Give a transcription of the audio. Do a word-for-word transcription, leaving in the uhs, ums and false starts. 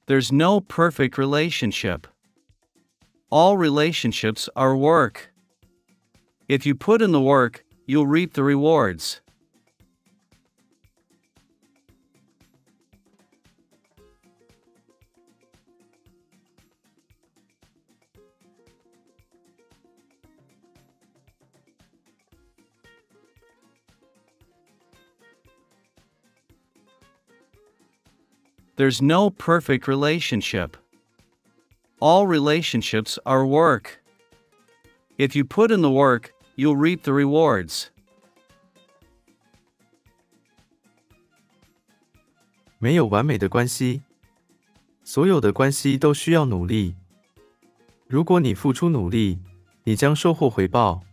There's no perfect relationship. All relationships are work. If you put in the work, you'll reap the rewards. There's no perfect relationship. All relationships are work. If you put in the work, you'll reap the rewards. 没有完美的关系，所有的关系都需要努力。如果你付出努力，你将收获回报。